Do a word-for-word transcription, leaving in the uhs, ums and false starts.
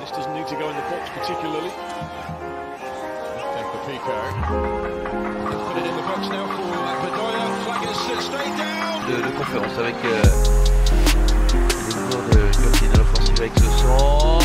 This doesn't need to go in the box particularly. For Picault. Put it in the box now for Picault. Flag is straight down. De, de conférence avec euh, les joueurs de Curtin à l'offensive avec ce sang.